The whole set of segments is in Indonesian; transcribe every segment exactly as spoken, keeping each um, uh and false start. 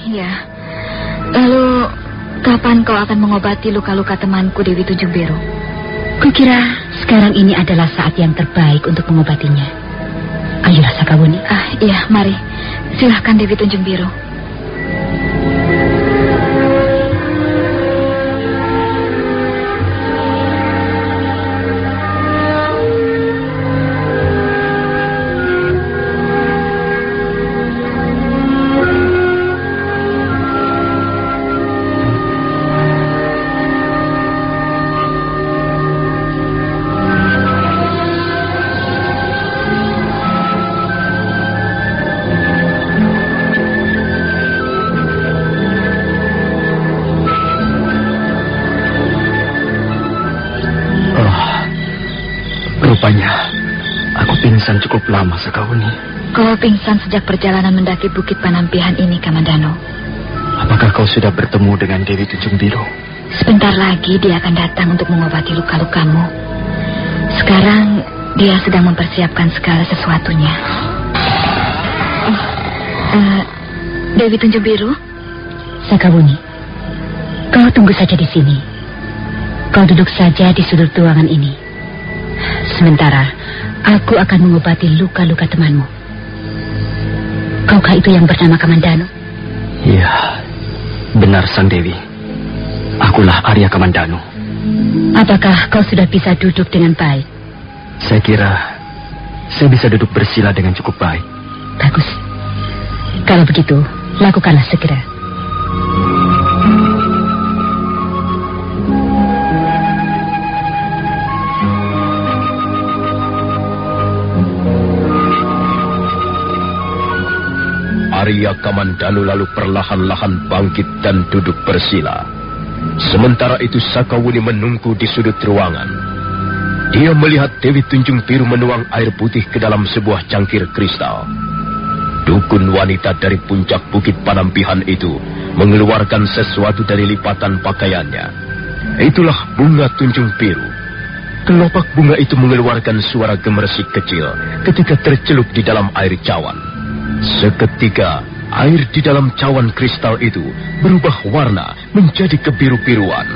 Ya. Lalu, kapan kau akan mengobati luka-luka temanku Dewi Tunjung Biru? Kukira sekarang ini adalah saat yang terbaik untuk mengobatinya. Ayolah Sakawuni. Ah, iya, mari. Silahkan Dewi Tunjung Biru. Rupanya, aku pingsan cukup lama, Sakawuni. Kau pingsan sejak perjalanan mendaki Bukit Panampihan ini, Kamandano. Apakah kau sudah bertemu dengan Dewi Tunjung Biru? Sebentar lagi dia akan datang untuk mengobati luka-lukamu. Sekarang dia sedang mempersiapkan segala sesuatunya. Oh, uh, Dewi Tunjung Biru? Sakawuni, kau tunggu saja di sini. Kau duduk saja di sudut ruangan ini. Sementara aku akan mengobati luka-luka temanmu. Kaukah itu yang bernama Kamandano? Iya, benar Sang Dewi. Akulah Arya Kamandano. Apakah kau sudah bisa duduk dengan baik? Saya kira saya bisa duduk bersila dengan cukup baik. Bagus. Kalau begitu, lakukanlah segera. Arya Kamandano lalu perlahan-lahan bangkit dan duduk bersila. Sementara itu Sakawuni menunggu di sudut ruangan. Dia melihat Dewi Tunjung Biru menuang air putih ke dalam sebuah cangkir kristal. Dukun wanita dari puncak Bukit Panampihan itu mengeluarkan sesuatu dari lipatan pakaiannya. Itulah bunga Tunjung Biru. Kelopak bunga itu mengeluarkan suara gemersik kecil ketika tercelup di dalam air cawan. Seketika, air di dalam cawan kristal itu berubah warna menjadi kebiru-biruan.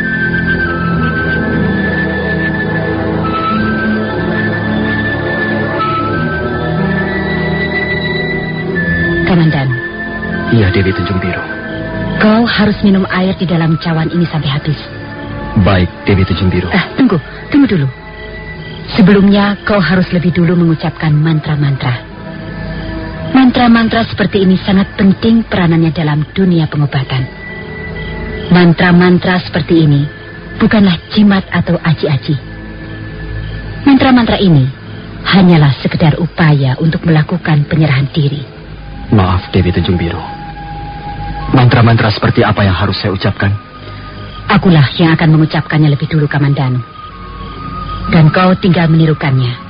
Kamandano. Iya, Dewi Tunjung Biru. Kau harus minum air di dalam cawan ini sampai habis. Baik, Dewi Tunjung Biru. Ah, tunggu, tunggu dulu. Sebelumnya, kau harus lebih dulu mengucapkan mantra-mantra. Mantra-mantra seperti ini sangat penting peranannya dalam dunia pengobatan. Mantra-mantra seperti ini bukanlah jimat atau aji-aji. Mantra-mantra ini hanyalah sekedar upaya untuk melakukan penyerahan diri. Maaf, Dewi Tunjung Biru. Mantra-mantra seperti apa yang harus saya ucapkan? Akulah yang akan mengucapkannya lebih dulu, Kamandano. Dan kau tinggal menirukannya.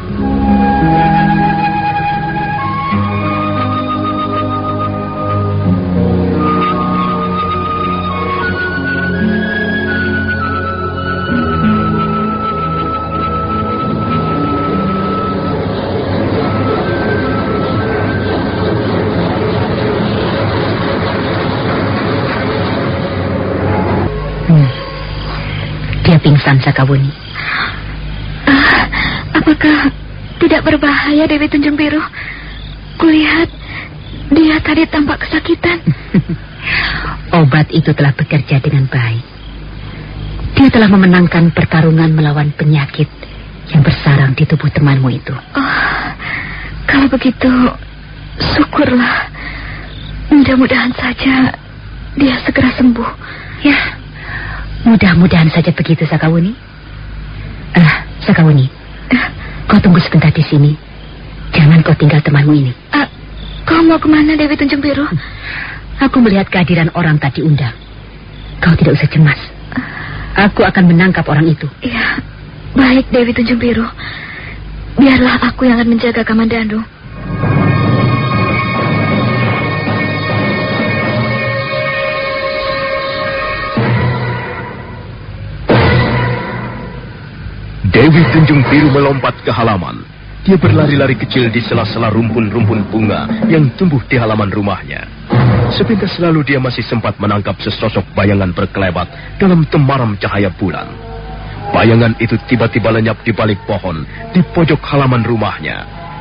Pingsan, Sakawuni. Ah, apakah tidak berbahaya, Dewi Tunjung Biru? Kulihat dia tadi tampak kesakitan. Obat itu telah bekerja dengan baik. Dia telah memenangkan pertarungan melawan penyakit yang bersarang di tubuh temanmu itu. Oh, kalau begitu, syukurlah. Mudah-mudahan saja dia segera sembuh. Ya, mudah-mudahan saja begitu, Sakawuni. Ah, uh, Sakawuni, uh, kau tunggu sebentar di sini. Jangan kau tinggal temanmu ini. Uh, kau mau kemana, Dewi Tunjung Biru? Aku melihat kehadiran orang tak diundang. Kau tidak usah cemas. Aku akan menangkap orang itu. Iya, baik Dewi Tunjung Biru. Biarlah aku yang akan menjaga Kamandano. Dewi Tunjung Biru melompat ke halaman. Dia berlari-lari kecil di sela-sela rumpun-rumpun bunga yang tumbuh di halaman rumahnya. Sepintas lalu dia masih sempat menangkap sesosok bayangan berkelebat dalam temaram cahaya bulan. Bayangan itu tiba-tiba lenyap di balik pohon di pojok halaman rumahnya.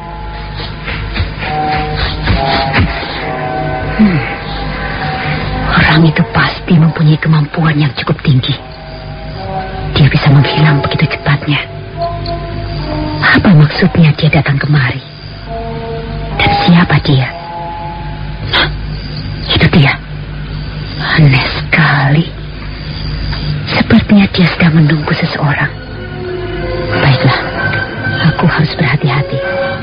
Hmm. Orang itu pasti mempunyai kemampuan yang cukup tinggi. Dia bisa menghilang begitu cepatnya. Apa maksudnya dia datang kemari? Dan siapa dia? Nah, itu dia. Aneh sekali. Sepertinya dia sedang menunggu seseorang. Baiklah, aku harus berhati-hati.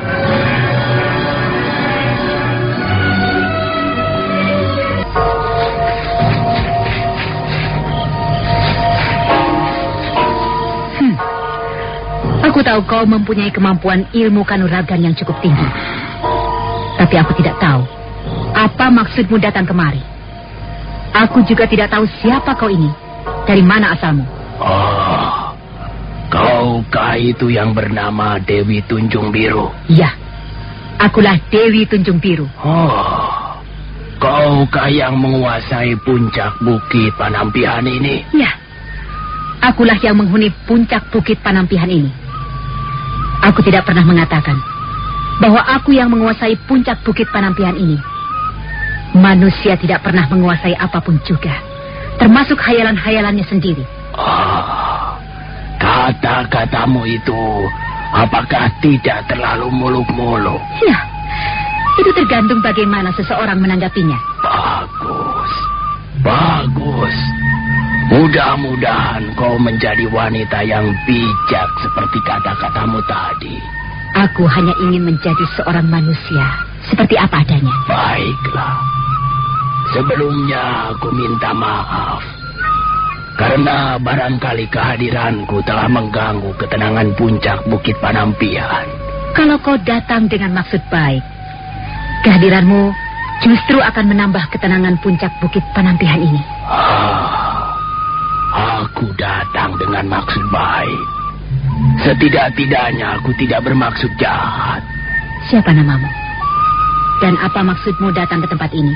Hmm. Aku tahu kau mempunyai kemampuan ilmu kanuragan yang cukup tinggi. Tapi aku tidak tahu apa maksudmu datang kemari. Aku juga tidak tahu siapa kau ini. Dari mana asalmu? Oh, kaukah itu yang bernama Dewi Tunjung Biru? Ya, akulah Dewi Tunjung Biru. Oh, kaukah yang menguasai puncak bukit Panampihan ini? Ya, akulah yang menghuni puncak bukit Panampihan ini. Aku tidak pernah mengatakan bahwa aku yang menguasai puncak bukit Panampihan ini. Manusia tidak pernah menguasai apapun juga, termasuk hayalan-hayalannya sendiri. Oh, kata-katamu itu apakah tidak terlalu muluk-muluk? Ya, itu tergantung bagaimana seseorang menanggapinya. Bagus, bagus. Mudah-mudahan kau menjadi wanita yang bijak seperti kata-katamu tadi. Aku hanya ingin menjadi seorang manusia seperti apa adanya. Baiklah. Sebelumnya aku minta maaf karena barangkali kehadiranku telah mengganggu ketenangan puncak Bukit Panampihan. Kalau kau datang dengan maksud baik, kehadiranmu justru akan menambah ketenangan puncak Bukit Panampihan ini. Ah, aku datang dengan maksud baik. Setidak-tidaknya aku tidak bermaksud jahat. Siapa namamu? Dan apa maksudmu datang ke tempat ini?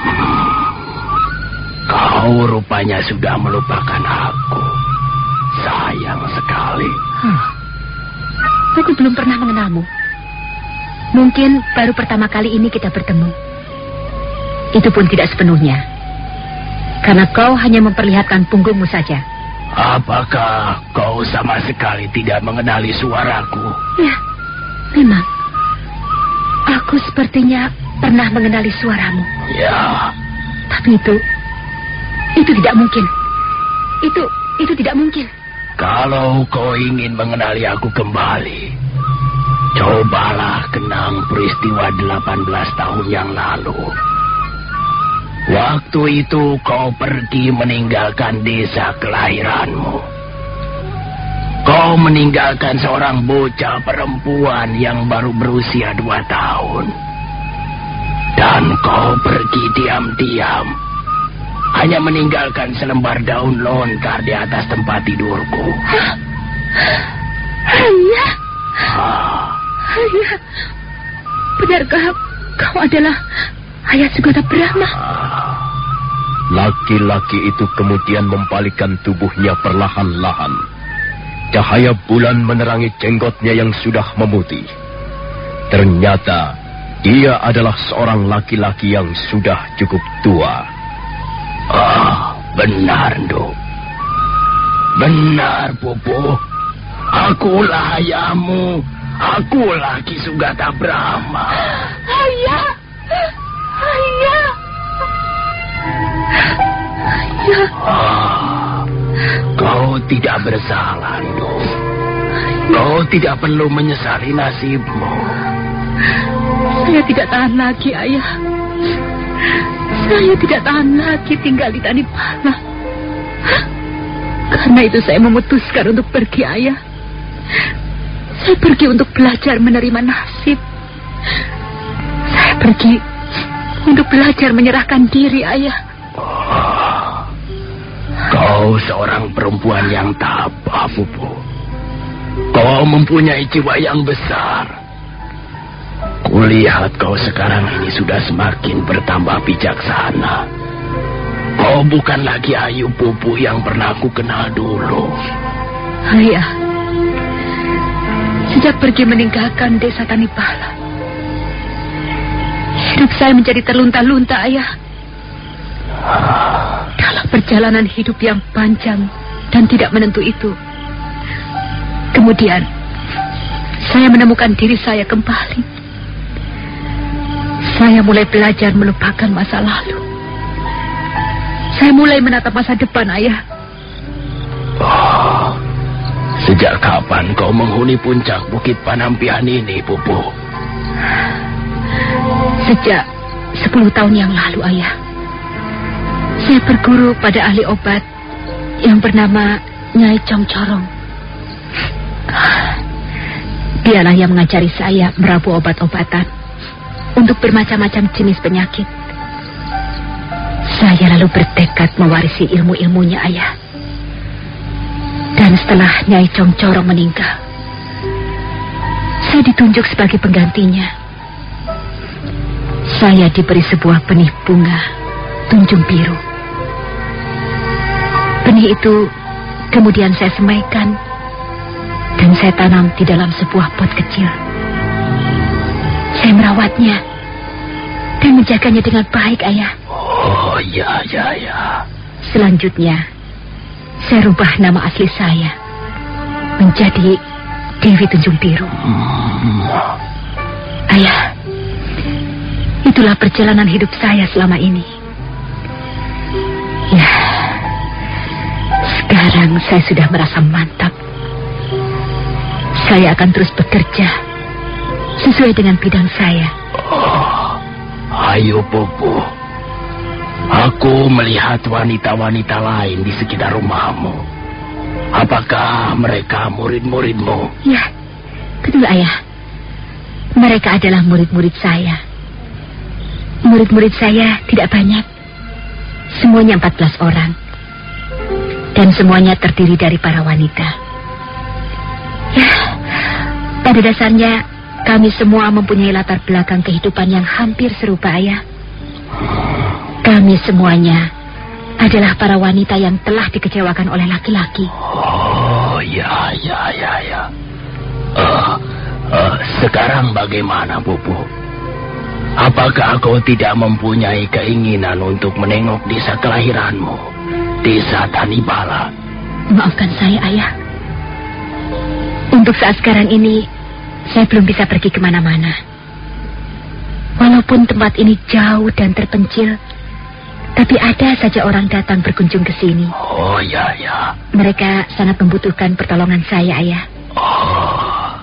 Kau rupanya sudah melupakan aku. Sayang sekali. Huh. Aku belum pernah mengenalmu. Mungkin baru pertama kali ini kita bertemu. Itu pun tidak sepenuhnya. Karena kau hanya memperlihatkan punggungmu saja. Apakah kau sama sekali tidak mengenali suaraku? Ya, memang. Aku sepertinya pernah mengenali suaramu. Ya. Tapi itu, itu tidak mungkin. Itu, itu tidak mungkin. Kalau kau ingin mengenali aku kembali, cobalah kenang peristiwa delapan belas tahun yang lalu. Waktu itu kau pergi meninggalkan desa kelahiranmu. Kau meninggalkan seorang bocah perempuan yang baru berusia dua tahun. Dan kau pergi diam-diam. Hanya meninggalkan selembar daun lontar di atas tempat tidurku. Ayah. Ah. Ayah. Benarkah kau adalah Ayah Sugata Brahma? Laki-laki itu kemudian membalikkan tubuhnya perlahan-lahan. Cahaya bulan menerangi jenggotnya yang sudah memutih. Ternyata dia adalah seorang laki-laki yang sudah cukup tua. Ah, benar, Nduk. Benar, Pupu. Akulah ayahmu. Akulah Ki Sugata Brahma. Ayah. Ayah. Ayah. Ah, kau tidak bersalah, Nduk. Kau tidak perlu menyesali nasibmu. Saya tidak tahan lagi, Ayah. Saya tidak tahan lagi tinggal di Tanipala. Karena itu saya memutuskan untuk pergi, Ayah. Saya pergi untuk belajar menerima nasib. Saya pergi untuk belajar menyerahkan diri, Ayah. Oh, kau seorang perempuan yang tabah, Pupu. Kau mempunyai jiwa yang besar. Kulihat kau sekarang ini sudah semakin bertambah bijaksana. Kau bukan lagi Ayu Pupu yang pernah aku kenal dulu. Ayah, sejak pergi meninggalkan desa Tanipala, hidup saya menjadi terlunta-lunta, Ayah. Dalam perjalanan hidup yang panjang dan tidak menentu itu, kemudian saya menemukan diri saya kembali. Saya mulai belajar melupakan masa lalu. Saya mulai menatap masa depan, Ayah. Oh, sejak kapan kau menghuni puncak Bukit Panampian ini, Pupu? Sejak sepuluh tahun yang lalu, Ayah. Saya berguru pada ahli obat yang bernama Nyai Congcorong. Dialah yang mengajari saya merabu obat-obatan untuk bermacam-macam jenis penyakit. Saya lalu bertekad mewarisi ilmu-ilmunya, Ayah. Dan setelah Nyai Congcorong meninggal, saya ditunjuk sebagai penggantinya. Saya diberi sebuah benih bunga tunjung biru. Benih itu kemudian saya semaikan dan saya tanam di dalam sebuah pot kecil. Saya merawatnya dan menjaganya dengan baik, Ayah. Oh, ya, ya, ya. Selanjutnya, saya rubah nama asli saya menjadi Dewi Tunjung Biru. Hmm. Ayah, itulah perjalanan hidup saya selama ini. Ya, sekarang saya sudah merasa mantap. Saya akan terus bekerja sesuai dengan bidang saya. Oh, Ayu Pupu. Aku melihat wanita-wanita lain di sekitar rumahmu. Apakah mereka murid-muridmu? Ya, betul, Ayah. Mereka adalah murid-murid saya. Murid-murid saya tidak banyak. Semuanya empat belas orang. Dan semuanya terdiri dari para wanita. Ya, pada dasarnya kami semua mempunyai latar belakang kehidupan yang hampir serupa, Ayah. Kami semuanya adalah para wanita yang telah dikecewakan oleh laki-laki. Oh, ya, ya, ya, ya. Uh, uh, sekarang bagaimana, Pupu? Apakah kau tidak mempunyai keinginan untuk menengok desa kelahiranmu, desa Tanipala? Maafkan saya, Ayah. Untuk saat sekarang ini, saya belum bisa pergi kemana-mana. Walaupun tempat ini jauh dan terpencil, tapi ada saja orang datang berkunjung ke sini. Oh, ya, ya. Mereka sangat membutuhkan pertolongan saya, Ayah. Oh,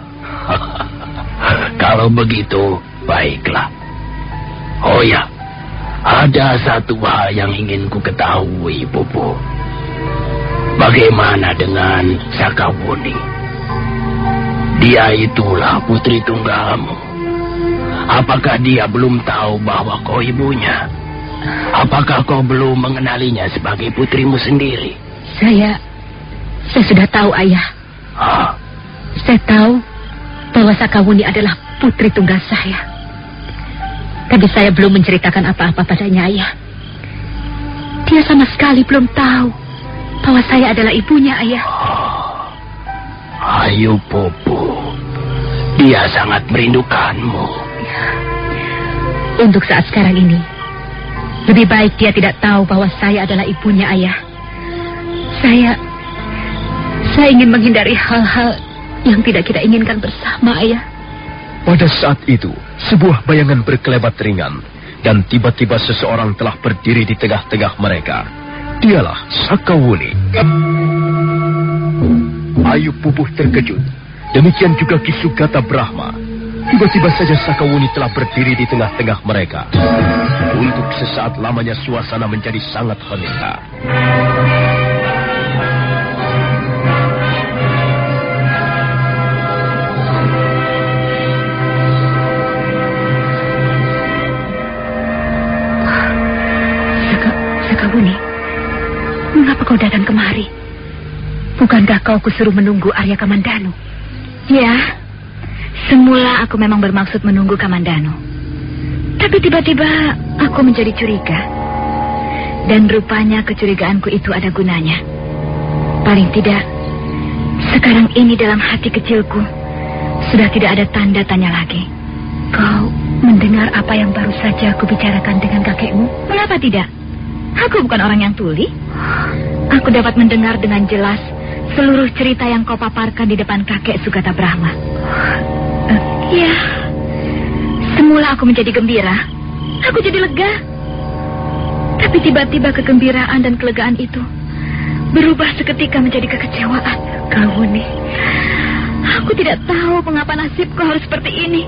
kalau begitu, baiklah. Oh ya, ada satu hal yang ingin ku ketahui, Pupu. Bagaimana dengan Sakawuni? Dia itulah putri tunggalmu. Apakah dia belum tahu bahwa kau ibunya? Apakah kau belum mengenalinya sebagai putrimu sendiri? Saya, saya sudah tahu, Ayah. Hah? Saya tahu bahwa Sakawuni adalah putri tunggal saya. Tapi saya belum menceritakan apa-apa padanya, Ayah. Dia sama sekali belum tahu bahwa saya adalah ibunya, Ayah. Oh, Ayu Pupu, dia sangat merindukanmu. Untuk saat sekarang ini, lebih baik dia tidak tahu bahwa saya adalah ibunya, Ayah. Saya, saya ingin menghindari hal-hal yang tidak kita inginkan bersama, Ayah. Pada saat itu, sebuah bayangan berkelebat ringan, dan tiba-tiba seseorang telah berdiri di tengah-tengah mereka. Dialah Sakawuni. Ayu Pupu terkejut. Demikian juga Ki Sugata Brahma. Tiba-tiba saja Sakawuni telah berdiri di tengah-tengah mereka. Untuk sesaat lamanya suasana menjadi sangat hening. Sakawuni, mengapa kau datang kemari? Bukankah kau kusuruh menunggu Arya Kamandanu? Ya, Semula aku memang bermaksud menunggu Kamandanu. Tapi tiba-tiba aku menjadi curiga. Dan rupanya kecurigaanku itu ada gunanya. Paling tidak, sekarang ini dalam hati kecilku sudah tidak ada tanda tanya lagi. Kau mendengar apa yang baru saja aku bicarakan dengan kakekmu? Mengapa tidak? Aku bukan orang yang tuli. Aku dapat mendengar dengan jelas seluruh cerita yang kau paparkan di depan kakek Sugata Brahma. Uh, ya, semula aku menjadi gembira. Aku jadi lega. Tapi tiba-tiba kegembiraan dan kelegaan itu berubah seketika menjadi kekecewaan. Kau nih, aku tidak tahu mengapa nasibku harus seperti ini.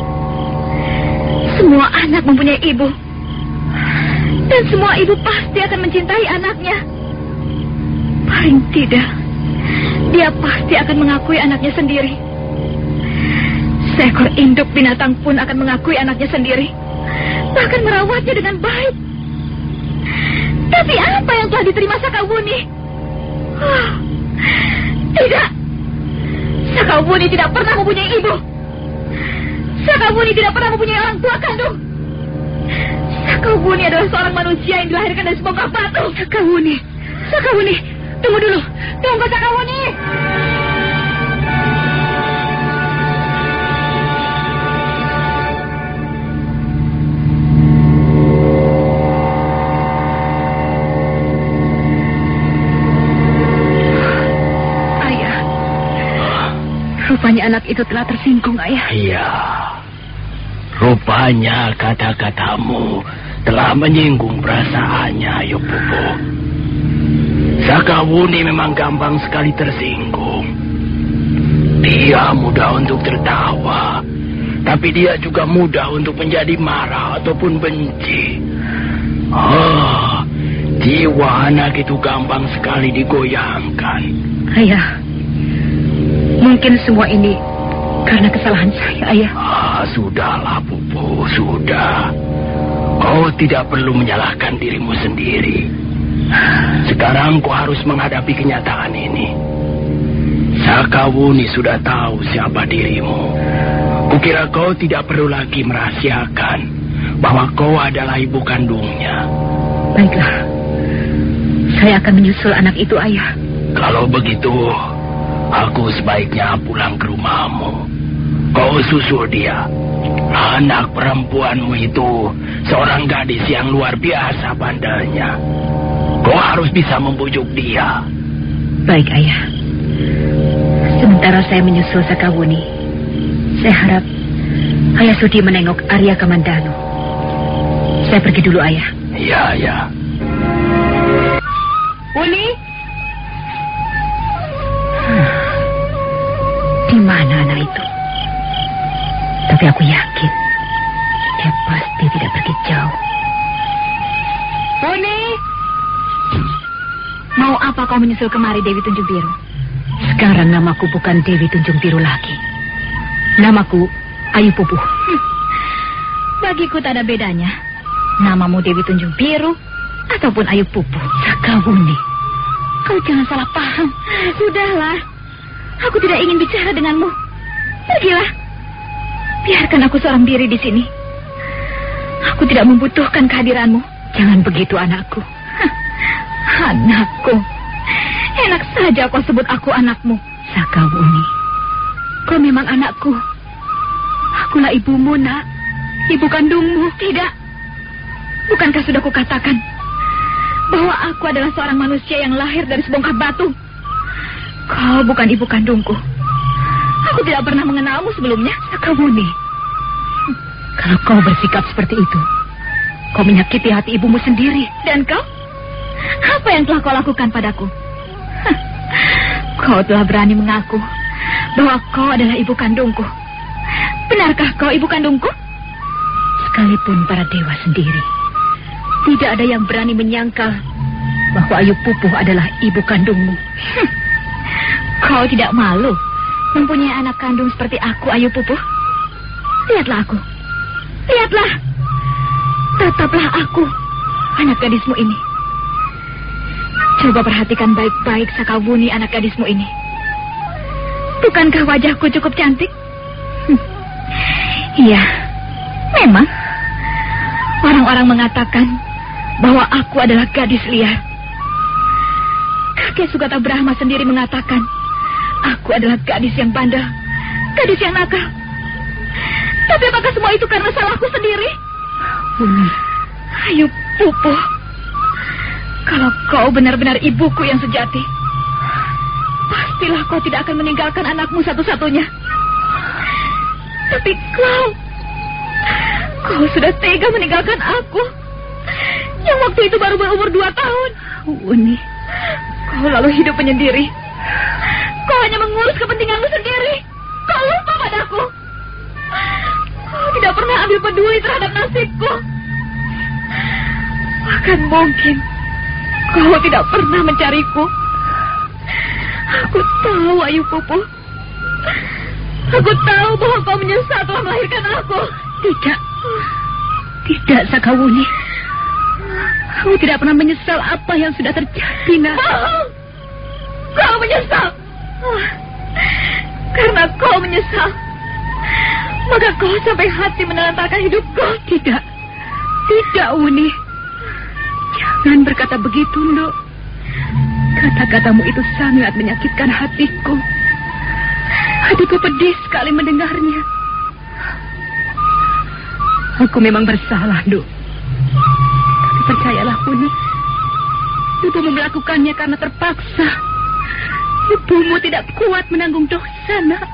Semua anak mempunyai ibu. Dan semua ibu pasti akan mencintai anaknya. Paling tidak, dia pasti akan mengakui anaknya sendiri. Seekor induk binatang pun akan mengakui anaknya sendiri. Bahkan merawatnya dengan baik. Tapi apa yang telah diterima Sakawuni? Oh, tidak. Sakawuni tidak pernah mempunyai ibu. Sakawuni tidak pernah mempunyai orang tua kandung. Sakawuni adalah seorang manusia yang dilahirkan dari sebongkah batu. Sakawuni, Sakawuni, tunggu dulu, tunggu Sakawuni. Ayah, rupanya anak itu telah tersinggung, Ayah. Iya. Rupanya kata-katamu telah menyinggung perasaannya, Ayu Pupu. Sakawuni memang gampang sekali tersinggung. Dia mudah untuk tertawa, tapi dia juga mudah untuk menjadi marah ataupun benci. Oh, jiwa anak itu gampang sekali digoyangkan. Ayah, mungkin semua ini karena kesalahan saya, Ayah. Ah, sudahlah, Pupu, sudah. Kau tidak perlu menyalahkan dirimu sendiri. Sekarang kau harus menghadapi kenyataan ini. Sakawuni sudah tahu siapa dirimu. Kukira kau tidak perlu lagi merahasiakan bahwa kau adalah ibu kandungnya. Baiklah, saya akan menyusul anak itu, Ayah. Kalau begitu, aku sebaiknya pulang ke rumahmu. Kau susul dia. Anak perempuanmu itu seorang gadis yang luar biasa pandainya. Kau harus bisa membujuk dia. Baik, Ayah. Sementara saya menyusul Sakawuni, saya harap Ayah sudi menengok Arya Kamandanu. Saya pergi dulu, Ayah. Iya, ya. Uni? Di mana anak itu? Tapi aku yakin dia pasti tidak pergi jauh. Uni? Mau apa kau menyusul kemari, Dewi Tunjung Biru? Sekarang namaku bukan Dewi Tunjung Biru lagi. Namaku Ayu Pupu. Hm. Bagiku tak ada bedanya. Namamu Dewi Tunjung Biru ataupun Ayu Pupu. Sakawuni, kau jangan salah paham. Sudahlah, aku tidak ingin bicara denganmu. Pergilah. Biarkan aku seorang diri di sini. Aku tidak membutuhkan kehadiranmu. Jangan begitu, anakku. Hah, anakku. Enak saja kau sebut aku anakmu. Sakawuni, kau memang anakku. Akulah ibumu, nak. Ibu kandungmu. Tidak. Bukankah sudah kukatakan bahwa aku adalah seorang manusia yang lahir dari sebongkah batu? Kau bukan ibu kandungku. Aku tidak pernah mengenalmu sebelumnya. Sakawuni, kalau kau bersikap seperti itu, kau menyakiti hati ibumu sendiri. Dan kau? Apa yang telah kau lakukan padaku? Hah, kau telah berani mengaku bahwa kau adalah ibu kandungku. Benarkah kau ibu kandungku? Sekalipun para dewa sendiri tidak ada yang berani menyangkal bahwa Ayu Pupu adalah ibu kandungmu. Hm, kau tidak malu mempunyai anak kandung seperti aku, Ayu Pupu? Lihatlah aku. Lihatlah. Tetaplah aku, anak gadismu ini. Coba perhatikan baik-baik Sakawuni, anak gadismu ini. Bukankah wajahku cukup cantik? Hm, Iya, memang. Orang-orang mengatakan bahwa aku adalah gadis liar. Kakek Sugata Brahma sendiri mengatakan aku adalah gadis yang bandel, gadis yang nakal. Tapi apakah semua itu karena salahku sendiri? Uni. Ayo, Pupu. Kalau kau benar-benar ibuku yang sejati, pastilah kau tidak akan meninggalkan anakmu satu-satunya. Tapi kau, kau sudah tega meninggalkan aku, yang waktu itu baru berumur dua tahun. Uni. Kau lalu hidup menyendiri. Kau hanya mengurus kepentinganmu sendiri. Kau lupa padaku. Kau tidak pernah ambil peduli terhadap nasibku. Bahkan mungkin kau tidak pernah mencariku. Aku tahu, Ayu Pupu. Aku tahu bahwa kau menyesal telah melahirkan aku. Tidak. Tidak, Sakawuni. Aku tidak pernah menyesal apa yang sudah terjadi, Nak. Oh, kau menyesal. Karena kau menyesal, maka kau sampai hati menelantarkan hidupku. Tidak. Tidak, Uni. Jangan berkata begitu, Nduk. Kata-katamu itu sangat menyakitkan hatiku. Hatiku pedih sekali mendengarnya. Aku memang bersalah, Nduk. Tapi percayalah, Uni. Ibumu melakukannya karena terpaksa. Ibumu tidak kuat menanggung dosa, Nak.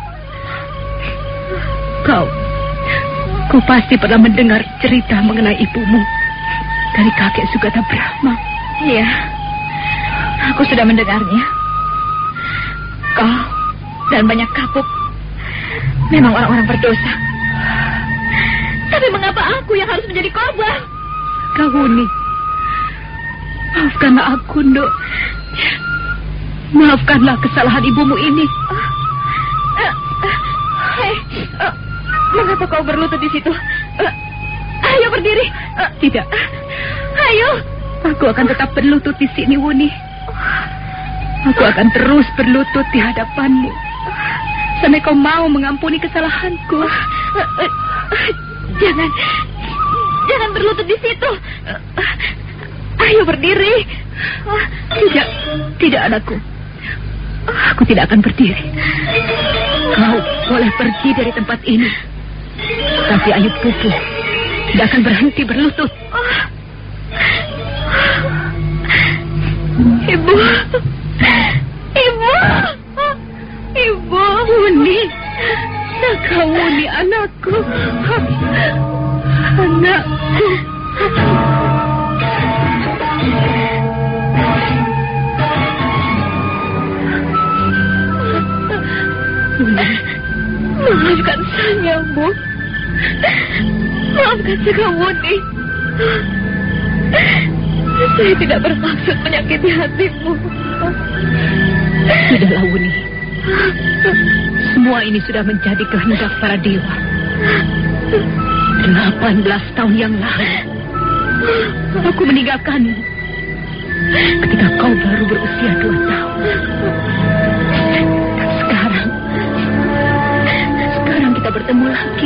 Kau, kau pasti pernah mendengar cerita mengenai ibumu dari kakek Sugata Brahma. Iya, aku sudah mendengarnya. Kau dan banyak kapuk memang orang-orang berdosa. Tapi mengapa aku yang harus menjadi korban? Kawuni, maafkanlah aku, Nduk. Maafkanlah kesalahan ibumu ini. Uh, uh, uh, hey, uh, mengapa kau berlutut di situ? Uh, ayo berdiri. Uh, tidak. Uh, ayo. Aku akan tetap berlutut di sini, Wuni. Aku akan terus berlutut di hadapanmu sampai kau mau mengampuni kesalahanku. Uh, uh, uh, jangan, jangan berlutut di situ. Uh, uh, ayo berdiri. Uh, tidak, tidak anakku. Aku tidak akan berdiri. Kau boleh pergi dari tempat ini. Tapi Ayu Pupu tidak akan berhenti berlutut. Ibu. Ibu. Ibu. Wuni. Sakawuni anakku. Anakku. Maafkan saya, Bu. Maafkan Sakawuni. Saya tidak bermaksud menyakiti hatimu. Sudahlah, Wuni. Semua ini sudah menjadi kehendak para dewa. Delapan belas tahun yang lalu aku meninggalkanmu ketika kau baru berusia dua tahun. Dan sekarang Sekarang kita bertemu lagi.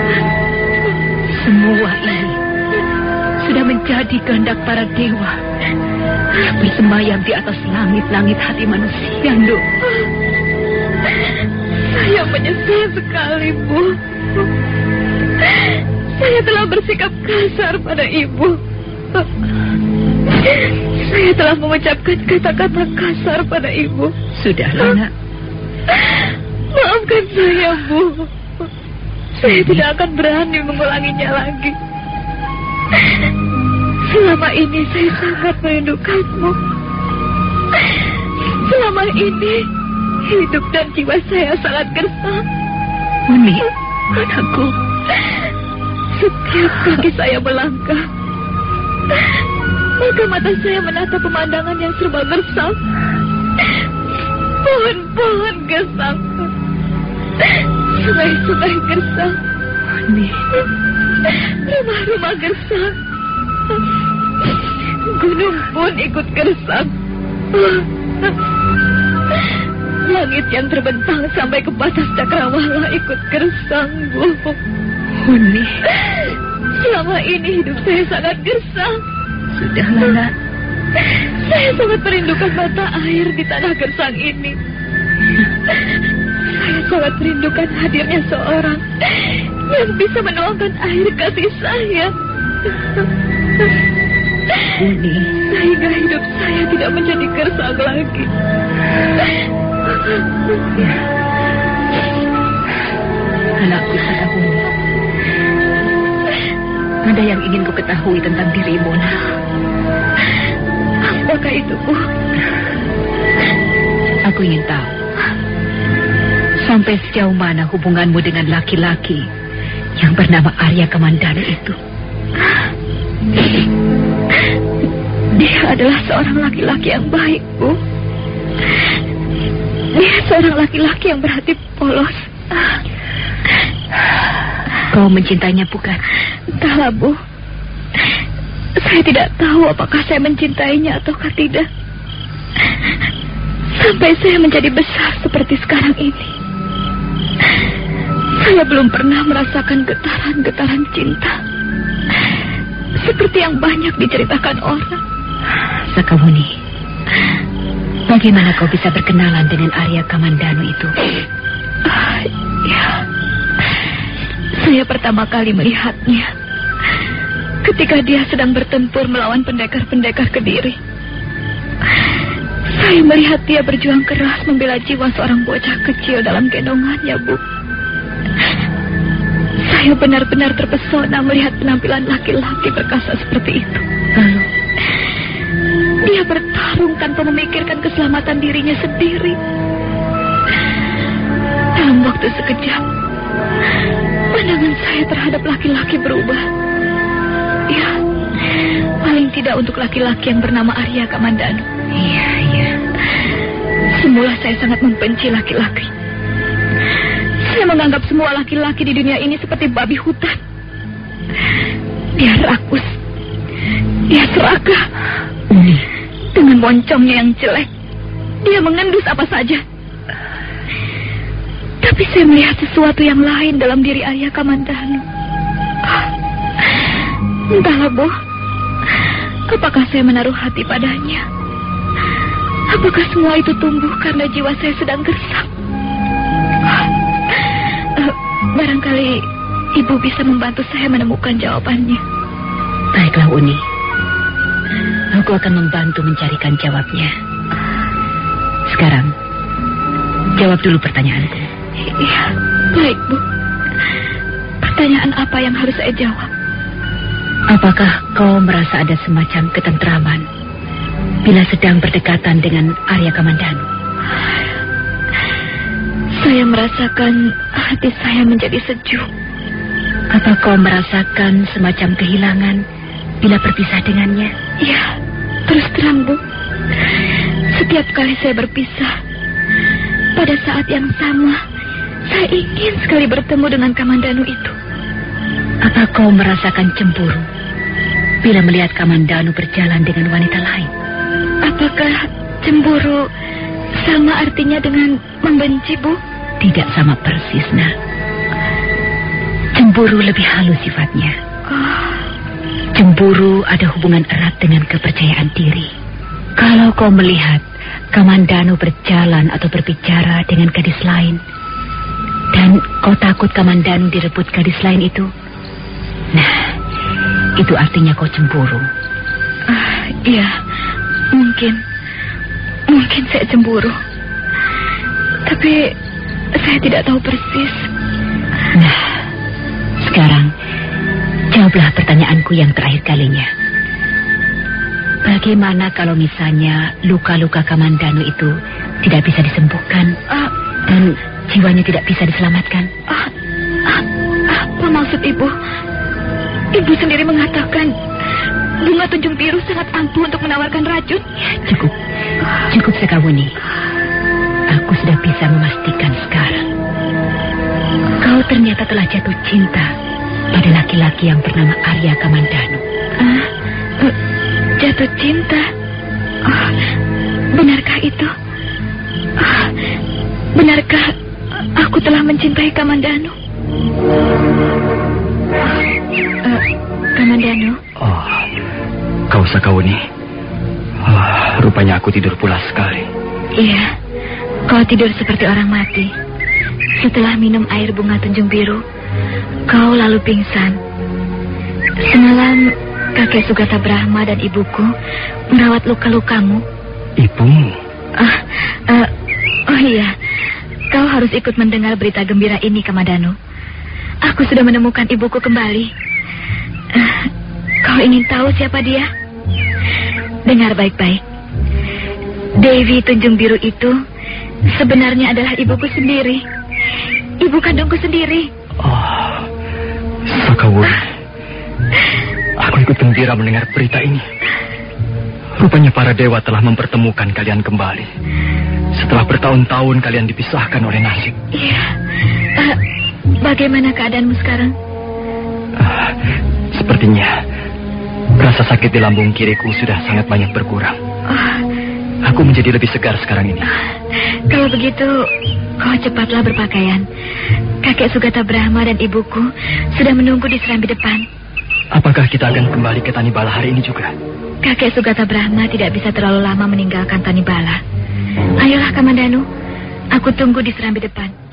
Semua ini sudah menjadi kehendak para dewa yang bersemayam di atas langit-langit hati manusia, Nduk. Saya menyesal sekali, Bu. Saya telah bersikap kasar pada Ibu. Saya telah mengucapkan kata-kata kasar pada Ibu. Sudahlah, Nak. Maafkan saya, Bu. Saya tidak akan berani mengulanginya lagi. Selama ini saya sangat merindukanmu. Selama ini hidup dan jiwa saya sangat gersang. Uni, anakku. Setiap kaki saya melangkah, maka mata saya menatap pemandangan yang serba gersang. Pohon-pohon gersang, sungai-sungai gersang, Uni, rumah-rumah gersang, gunung pun ikut gersang. Langit yang terbentang sampai ke batas cakrawala ikut gersang, Bu. Uni, selama ini hidup saya sangat gersang. Sudahlah, nak. Saya sangat merindukan mata air di tanah gersang ini. Saya sangat merindukan hadirnya seorang yang bisa menuangkan air kasih saya. Uni, sehingga hidup saya tidak menjadi gersang lagi. Ya. Anakku Sakabuni, ada yang ingin ku ketahui tentang dirimu, nak. Apakah itu, Bu? Aku ingin tahu sampai sejauh mana hubunganmu dengan laki-laki yang bernama Arya Kamandanu itu. Dia adalah seorang laki-laki yang baik, Bu. Dia seorang laki-laki yang berhati polos. Kau mencintainya, bukan? Entahlah, Bu. Saya tidak tahu apakah saya mencintainya ataukah tidak. Sampai saya menjadi besar seperti sekarang ini, saya belum pernah merasakan getaran-getaran cinta seperti yang banyak diceritakan orang. Sakawuni, bagaimana kau bisa berkenalan dengan Arya Kamandanu itu? Uh, ya, saya pertama kali melihatnya ketika dia sedang bertempur melawan pendekar-pendekar Kediri. Saya melihat dia berjuang keras membela jiwa seorang bocah kecil dalam gendongannya, Bu. Saya benar-benar terpesona melihat penampilan laki-laki perkasa seperti itu. Lalu, dia bertarung tanpa memikirkan keselamatan dirinya sendiri. Dalam waktu sekejap, pandangan saya terhadap laki-laki berubah. Ya, paling tidak untuk laki-laki yang bernama Arya Kamandanu. Iya, iya. Semula saya sangat membenci laki-laki. Saya menganggap semua laki-laki di dunia ini seperti babi hutan. Dia rakus, dia serakah. Uni, dengan moncongnya yang jelek, dia mengendus apa saja. Tapi saya melihat sesuatu yang lain dalam diri Arya Kamandanu. Entahlah, Bu. Apakah saya menaruh hati padanya? Apakah semua itu tumbuh karena jiwa saya sedang gersang? Uh, barangkali Ibu bisa membantu saya menemukan jawabannya. Baiklah, Uni. Aku akan membantu mencarikan jawabnya. Sekarang, jawab dulu pertanyaanku. Iya, baik, Bu. Pertanyaan apa yang harus saya jawab? Apakah kau merasa ada semacam ketentraman bila sedang berdekatan dengan Arya Kamandanu? Saya merasakan hati saya menjadi sejuk. Apa kau merasakan semacam kehilangan bila berpisah dengannya? Ya, terus terang, Bu. Setiap kali saya berpisah, pada saat yang sama, saya ingin sekali bertemu dengan Kamandanu itu. Apa kau merasakan cemburu bila melihat Kamandanu berjalan dengan wanita lain? Apakah cemburu sama artinya dengan membenci, Bu? Tidak sama persis, nak. Cemburu lebih halus sifatnya. Oh. Cemburu ada hubungan erat dengan kepercayaan diri. Kalau kau melihat Kamandanu berjalan atau berbicara dengan gadis lain, dan kau takut Kamandanu direbut gadis lain itu, nah, itu artinya kau cemburu. Uh, iya, mungkin. Mungkin saya cemburu. Tapi saya tidak tahu persis. Nah, sekarang jawablah pertanyaanku yang terakhir kalinya. Bagaimana kalau misalnya luka-luka Kamandanu itu tidak bisa disembuhkan uh, dan jiwanya tidak bisa diselamatkan? Uh, uh, apa maksud Ibu? Ibu sendiri mengatakan bunga tunjung biru sangat ampuh untuk menawarkan racun. Cukup, cukup Sakawuni. Aku sudah bisa memastikan sekarang. Kau ternyata telah jatuh cinta pada laki-laki yang bernama Arya Kamandanu. Ah, uh, jatuh cinta? Oh, benarkah itu? Oh, benarkah aku telah mencintai Kamandanu? Sakawuni. Oh, rupanya aku tidur pulas sekali. Iya, kau tidur seperti orang mati. Setelah minum air bunga tunjung biru, kau lalu pingsan. Semalam kakek Sugata Brahma dan ibuku merawat luka-lukamu. Ibumu? Ah, uh, oh iya, kau harus ikut mendengar berita gembira ini, Kamadanu. Aku sudah menemukan ibuku kembali. Uh, kau ingin tahu siapa dia? Dengar baik-baik. Dewi Tunjung Biru itu sebenarnya adalah ibuku sendiri. Ibu kandungku sendiri. Oh, Sakawuni. Aku ikut gembira mendengar berita ini. Rupanya para dewa telah mempertemukan kalian kembali. Setelah bertahun-tahun kalian dipisahkan oleh nasib. Iya. Uh, bagaimana keadaanmu sekarang? Uh, sepertinya rasa sakit di lambung kiriku sudah sangat banyak berkurang. Oh. Aku menjadi lebih segar sekarang ini. Uh, kalau begitu, kau cepatlah berpakaian. Kakek Sugata Brahma dan ibuku sudah menunggu di serambi depan. Apakah kita akan kembali ke Tanibala hari ini juga? Kakek Sugata Brahma tidak bisa terlalu lama meninggalkan Tanibala. Ayolah, Kamandanu. Aku tunggu di serambi depan.